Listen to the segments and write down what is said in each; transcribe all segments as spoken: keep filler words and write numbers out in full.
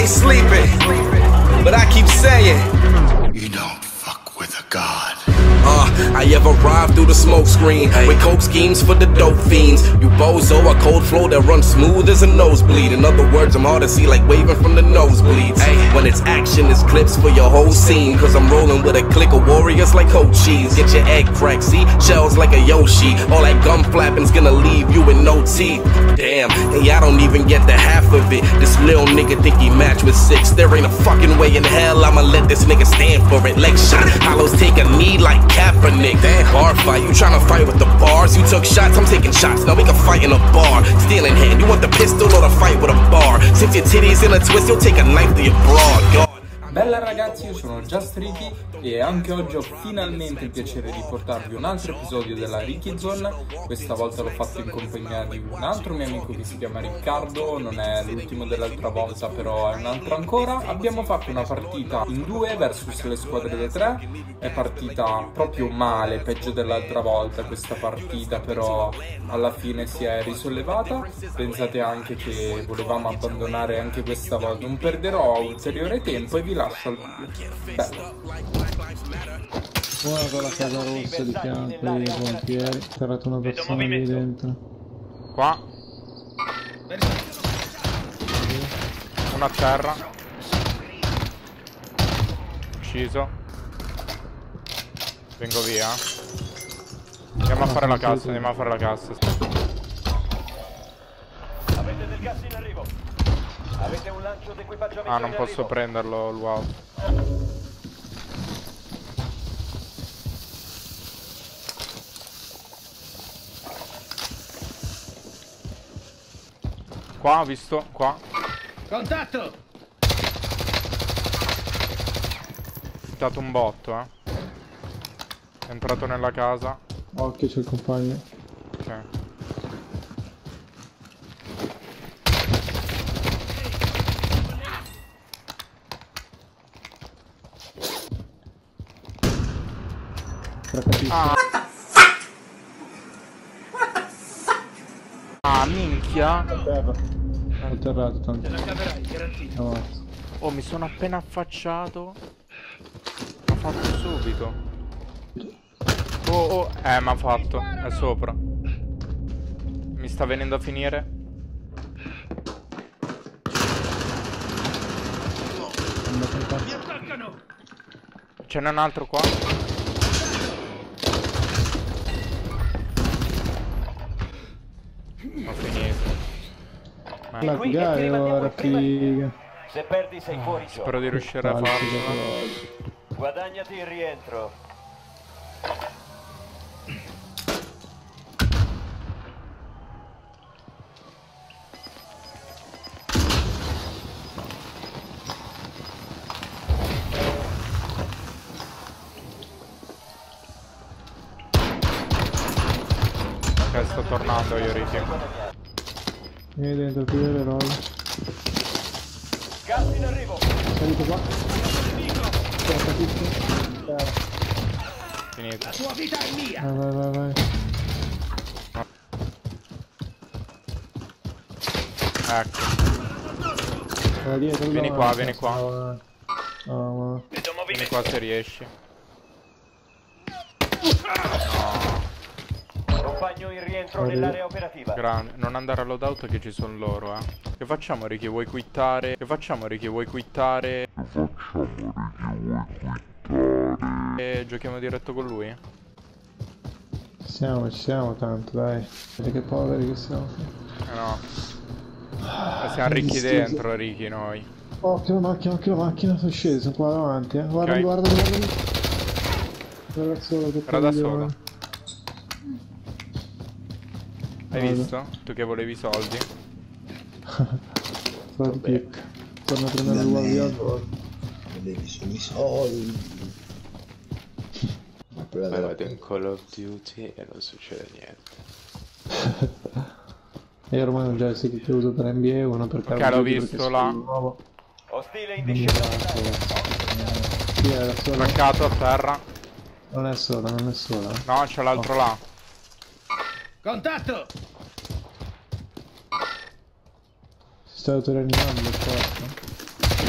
ain't sleeping, but I keep saying, you don't fuck with a god. Uh, I ever arrived through the smoke screen with coke schemes for the dope fiends. You bozo, a cold flow that runs smooth as a nosebleed. In other words, I'm hard to see like waving from the nosebleeds. Ay, when it's action, it's clips for your whole scene. Cause I'm rolling with a clique of warriors like cold cheese. Get your egg cracked, see? Shells like a Yoshi. All that gum flapping's gonna leave you with no teeth. Damn, and y'all don't even get the half of it. This little nigga think he matched with six. There ain't a fucking way in hell I'ma let this nigga stand for it. Leg shot, hollows take a knee like Kaepernick. Damn, bar fight, you tryna fight with the bars. You took shots, I'm taking shots, now we can fight in a bar. Steel in hand, you want the pistol or the fight with a bar? Since your titties in a twist, you'll take a knife to your broad. God. Bella ragazzi, io sono Just Ricky e anche oggi ho finalmente il piacere di portarvi un altro episodio della Ricky Zone. Questa volta l'ho fatto in compagnia di un altro mio amico che si chiama Riccardo, non è l'ultimo dell'altra volta però è un altro ancora. Abbiamo fatto una partita in due versus le squadre da tre, è partita proprio male, peggio dell'altra volta questa partita, però alla fine si è risollevata. Pensate anche che volevamo abbandonare anche questa volta, non perderò ulteriore tempo e vi lascio al video. Bello. Guarda la casa rossa di fianco dei pompieri, c'è arrivata una persona lì dentro. Qua. Una a terra. Ucciso. Vengo via. Andiamo a fare la cassa, andiamo a fare la cassa. Avete del gas in arrivo. Avete un lancio d'equipaggiamento. Ah, non posso prenderlo l'uovo. Qua, ho visto, qua. Contatto! Ho dato un botto, eh. È entrato nella casa. Occhio, c'è il compagno. Ok. Ah. Ah, minchia. A terra. È atterrato tanto. No. Oh, mi sono appena affacciato. L'ha fatto subito. Oh, oh. Eh, mi ha fatto. È sopra. Mi sta venendo a finire. Ce n'è un altro qua. Ho finito. Eh. La gare ora figa. Se perdi sei fuori gioco. Spero di riuscire a farlo. Guadagnati il rientro. Ok, sto tornando io, Ricky. Vieni dentro, più l'eroe. Gas in arrivo. Salite qua. Finito. La tua vita è mia. Vai, vai, vai, vai. Ecco. Vai dietro, Vieni no, qua, no, vieni qua. no, no. Vieni qua se riesci. Compagno in rientro nell'area operativa. Grande. Non andare a loadout che ci sono loro, eh. Che facciamo, Ricky? Vuoi quittare? Che facciamo, Ricky? Vuoi quittare? Che facciamo, Ricky? Vuoi quittare? E giochiamo diretto con lui? Ci siamo, ci siamo tanto, dai. Vedete che poveri che siamo. Eh no. Ma siamo ricchi dentro, Ricky, noi. Occhio la macchina, occhio la macchina, sono sceso, sono qua davanti, eh. Guarda, Okay. guarda, guarda. Era da solo, che Era da coglione. solo. Hai Guarda. visto? Tu che volevi i soldi? Soldi pic. Torna a prendere il uovo allora. Volevi solo i soldi. Poi vado in Call of Duty e non succede niente. E ormai non già si che uso per N B A, uno per Call Ok, of l'ho Duty visto perché là. sono nuovo. Ostile in Non mi discesa. piace. Sì, era solo. Traccato a terra. Non è sola, non è sola. No, c'è l'altro là. Contatto! Si sta autorianimando, certo.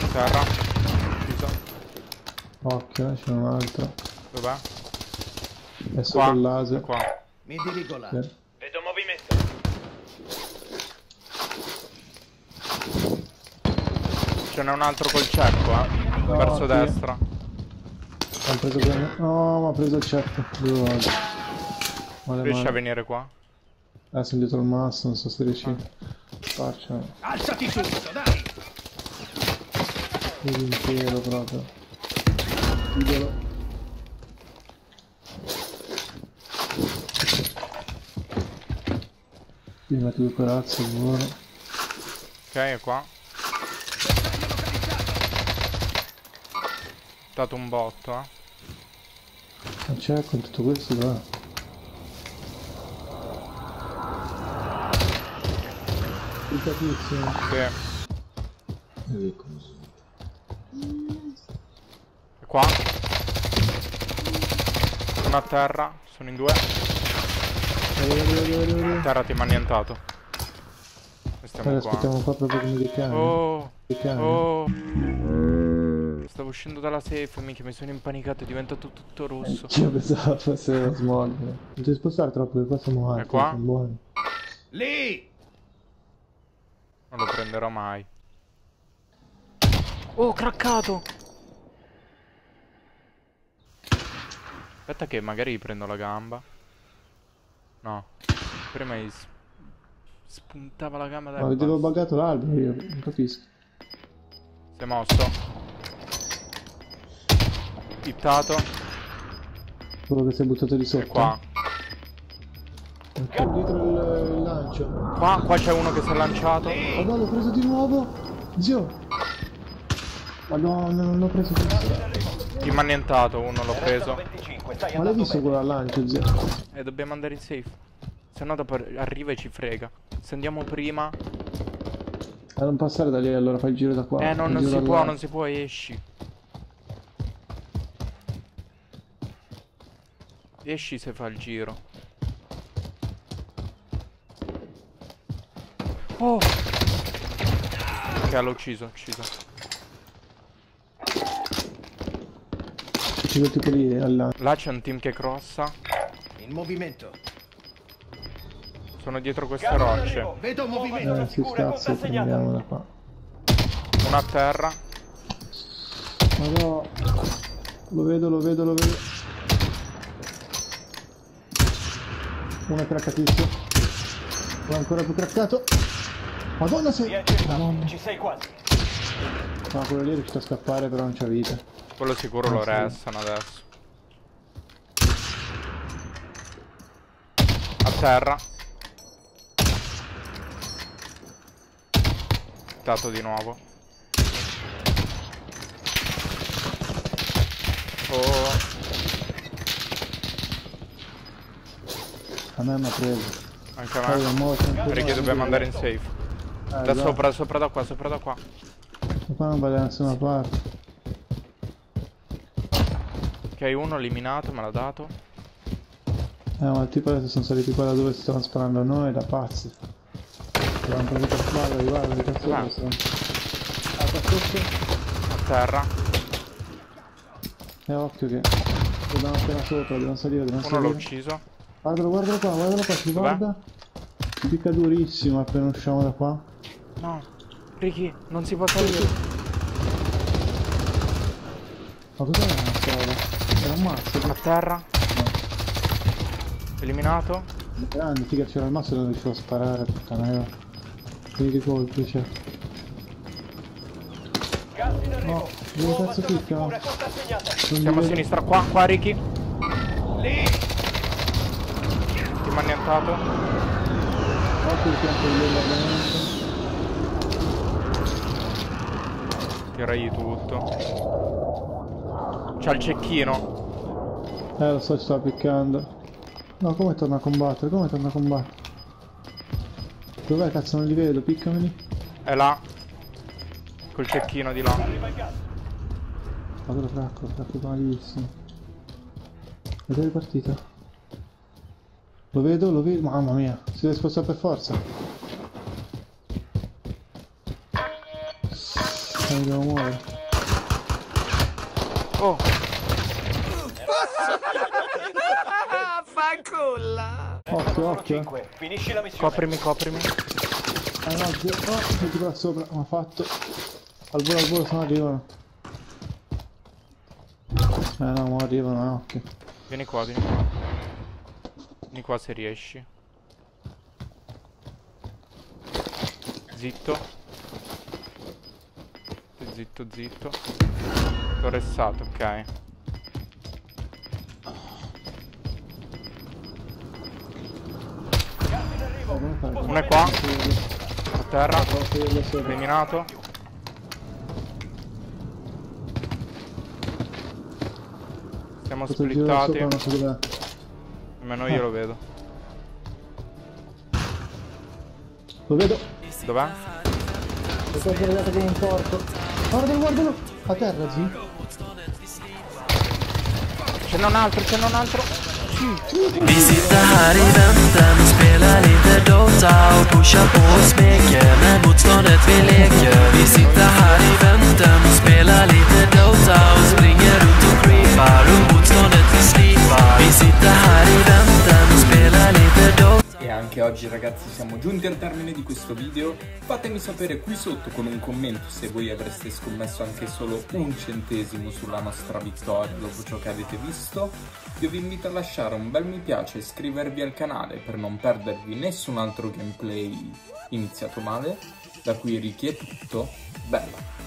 Terra. Ucciso. Occhio, c'è un altro. Dov'è? È sopra il laser. Qua. Mi dirigo là. Sì. Vedo movimento. Ce n'è un altro col ceppo, eh. No, Verso sì. destra. Ho preso quello. No, ma ho preso il ceppo. Due volte. Male, Riesci a male. venire qua? Eh, sono dietro il masso, non so se riesci. Faccia. Alzati subito, dai. Vedi intero proprio. Chiudelo. Ti metti due corazze, buono. Ok, è qua. Ho dato un botto, eh. Non c'è con tutto questo, va. Complicatissimo. Sì. E così. È qua. Uno a terra. Sono in due. A terra ti mi ha annientato. E stiamo Allora, qua. aspettiamo qua proprio come dei cani. Oh. Dei cani. Oh. Stavo uscendo dalla safe, mica mi sono impanicato, è diventato tutto rosso. Io pensavo fosse uno smog. Non ti spostare troppo, perché qua siamo alti. È qua? Sono buoni. Lì. Non lo prenderò mai. Oh, craccato! Aspetta che magari gli prendo la gamba. No. Prima gli s- spuntava la gamba dal Ma vedevo basso. buggato l'albero io, non capisco. Si è mosso. Hittato. Quello che si è buttato di sotto. È qua. Ancora dietro il, il lancio. Qua, qua c'è uno che si è lanciato. Oh no, l'ho preso di nuovo! Zio! Madonna, non l'ho preso più. Chi mi ha annientato? Uno l'ho preso. venticinque, stai Ma l'hai andando visto bene. quello al lancio, zio? E dobbiamo andare in safe. Se no dopo arriva e ci frega. Se andiamo prima. A non passare da lì, allora fai il giro da qua. Eh no, fai il non giro si da può, là. non si può, esci. Esci se fa il giro. Oh! Ok, l'ho ucciso, ucciso. C'è quel tipo lì al lancio. Là c'è un team che crossa. In movimento. Sono dietro queste Gas in rocce. arrivo. Vedo movimento. Eh, Zona si sicura, scazza e contasegnata. prendiamo da qua. Uno a terra. Ma no! Lo vedo, lo vedo, lo vedo. Uno è craccatissimo. Uno ancora più craccato. Madonna se... Via gettato. Madonna. Ci sei quasi. No, quello lì è riuscito a scappare, però non c'ha vita. Quello sicuro lo Ah, sì. restano adesso. A terra. Dato di nuovo. Oh. A me mi ha preso. Anche a Poi me. l'ho mosso ancora. Perché dobbiamo andare in safe. Eh, Da esatto. sopra, sopra da qua, sopra da qua. Ma qua non va da nessuna parte. Ok, uno eliminato, me l'ha dato. Eh, ma il tipo adesso sono saliti qua da dove si stavano sparando a noi, da pazzi. Abbiamo preso per sbarra, guarda, di cazzo Ah. dove sono. Ah, qua sotto. A terra. E occhio che... Dobbiamo appena sopra, dobbiamo salire, dobbiamo Uno l'ho salire. ucciso. Guardalo, guardalo qua, guardalo qua, si Dov'è? guarda. Si picca durissimo appena usciamo da qua. No. Ricky, non si può salire. Ma cos'è una strada? Era un mazzo, A terra. Eliminato. grande, figa, c'era il mazzo e non riuscivo a sparare, puttana io. Quindi di colpi c'è. Gas in arrivo. No, dove Nuova cazzo zona picca? sicura, contasegnata. Non Siamo li a vedo. sinistra, qua, qua Ricky. Lì. Ti mi ha annientato. Occhio il fianco di bombardamento. Tirai tutto. C'ha il cecchino. Eh, lo so, ci stava piccando. No, come torna a combattere? Come torna a combattere? Dov'è, cazzo, non li vedo, piccameli. È là. Col cecchino di là. Arriva il gas. Ma quello fracco, fracco malissimo. Vedete è partita? Lo vedo, lo vedo, mamma mia, si deve spostare per forza. Non devo muovere. Oh! Fanculla! Occhio, occhio. cinque. Finisci la missione. Coprimi, coprimi. Ah no, zio. Oh, senti qua sopra. Mi ha fatto. Al volo, al volo, se no arrivano. Eh no, ma arrivano, no, occhio. Vieni qua, vieni qua. Vieni qua se riesci. Zitto. Zitto, zitto. Torressato, ok. Uno è qua. A terra. Eliminato. Siamo splittati. Almeno io lo vedo. Lo vedo. Dov'è? Lo sto guardando come un porco. Guardalo, guardalo. A terra, zi. Ce n'è un altro, ce n'è un altro. Vi sitter här i väntan och spelar lite Dota och pushar på och smeker med motståndet vi leker. Vi sitter här i väntan och spelar lite Dota och springer runt och creepar och motståndet vi slipar. Vi sitter här i väntan och spelar lite Dota. E anche oggi ragazzi siamo giunti al termine di questo video. Fatemi sapere qui sotto con un commento se voi avreste scommesso anche solo un centesimo sulla nostra vittoria dopo ciò che avete visto. Io vi invito a lasciare un bel mi piace e iscrivervi al canale per non perdervi nessun altro gameplay iniziato male. Da qui Ricky è tutto, bella!